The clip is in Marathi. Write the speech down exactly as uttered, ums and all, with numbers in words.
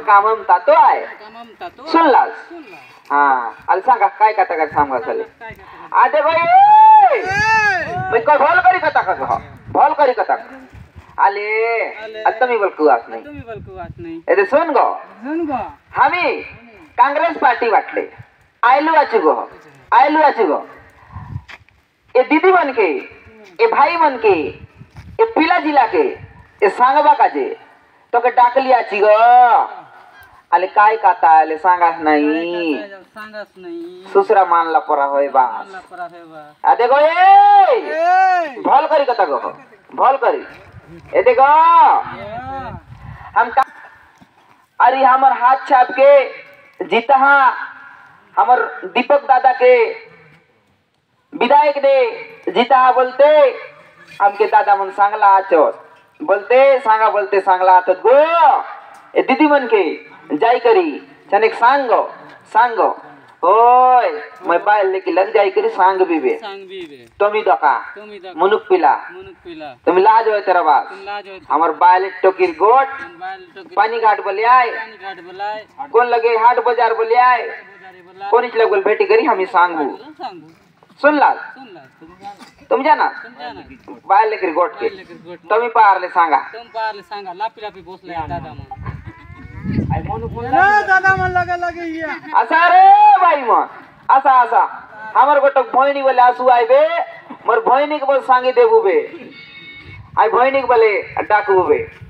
काम ममता तो आहे सुनलास हाँ अल सांगा काय कथा कर सांगा चले आदे भाई मैं को भल करी कथा का भल करी कथा आले अतमी बोल कुआस नहीं तुम्ही बोल कुआस नहीं ए सुन गो सुन गो हामी कांग्रेस पार्टी वाटले आइलू आछु गो आइलू आछु गो ए दीदी बन के ए भाई बन के ए पिला जिला के ए सांगबा काजे तो के डाकली आछि गो आले काय काता आले सांगास नहीं सांगास नहीं सुसरा मानला परा होय बा मानला परा होय बा आ देखो ए भल करी कथा गो भल करी ए देखो हम का अरे हमर हाथ छाप के जीता हाँ हमर दीपक दादा के विधायक दे जीता हाँ बोलते हमके दादा मन सांगला आचो बोलते सांगा बोलते सांगला आचो गो ए दीदी मन के जाई करी चनेक सांगो सांगो ओय मैं बाल लेके लग जाई करी सांग भी बे सांग भी बे तुमी दका तुमी दका मुनुक पिला मुनुक पिला तुम लाज होय तेरा बात तुम लाज होय हमर बाल टोकीर गोट बाल टोकीर पानी घाट बोले आए पानी घाट बोलाय कौन लगे हाट बाजार बोले आए बाजारे बोलाय कौन इच लगल भेटी करी हमी सांगू सांगू सुन लाल सुन ला तुम जाना तुम जाना तुम जाना बाल लेकर गोट के बाल लेकर गोट तुमी पार ले सांगा तुम पार ले सांगा लापी लापी बोसले दादा मन आई मोनु बोल दादा मन लगे लगे ये आसा रे भाई मन आसा आसा हमर गोटक भोइनी बोले आसू आइबे मोर भोइनी के बोल सांगी देबू बे आई भोइनी के बोले डाकू बे